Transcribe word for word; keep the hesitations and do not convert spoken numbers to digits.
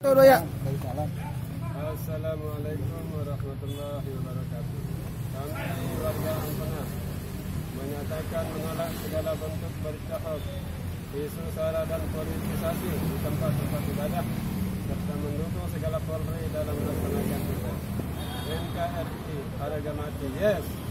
ya. Assalamualaikum warahmatullahi wabarakatuh. Kami warga Ampena menyatakan menolak segala bentuk bercahok, isu sara dan politisasi di tempat-tempat ibadah, serta mendukung segala Polri dalam melaksanakan tugas. N K R I harga mati, yes.